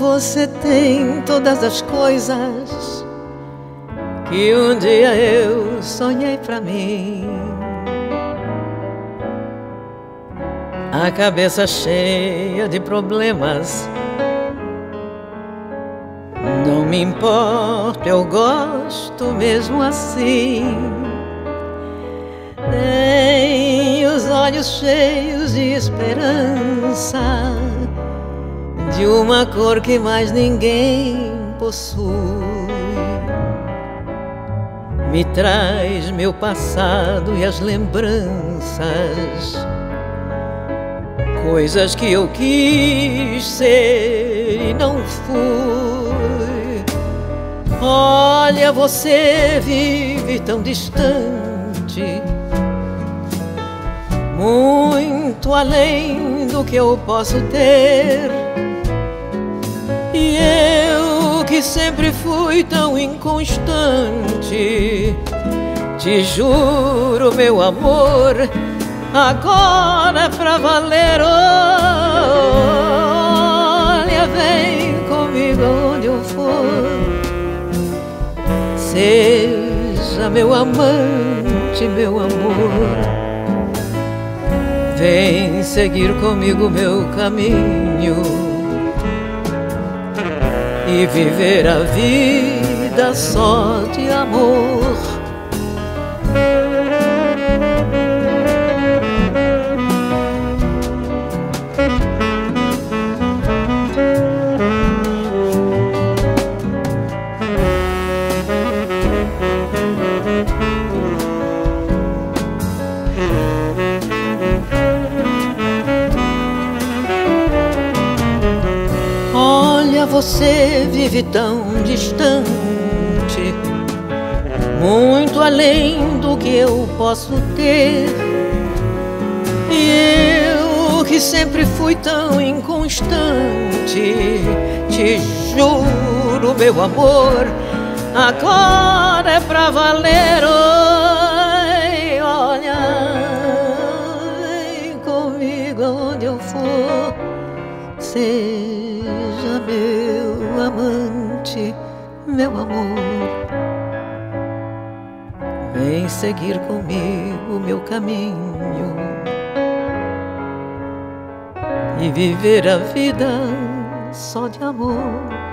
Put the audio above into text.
você tem todas as coisas que um dia eu sonhei pra mim. A cabeça cheia de problemas, não me importa, eu gosto mesmo assim. Tem os olhos cheios de esperança, de uma cor que mais ninguém possui. Me traz meu passado e as lembranças, coisas que eu quis ser e não fui. Olha, você vive tão distante, muito além do que eu posso ter. E eu que sempre fui tão inconstante, te juro, meu amor, agora é pra valer. Olha, vem comigo onde eu for, seja meu amante, meu amor. Vem seguir comigo meu caminho e viver a vida só de amor. Olha, você vive tão distante, muito além do que eu posso ter. E eu que sempre fui tão inconstante, te juro, meu amor, agora é pra valer. Oi, olha, vem comigo onde eu for, seja meu amante, meu amor. Vem seguir comigo meu caminho e viver a vida só de amor.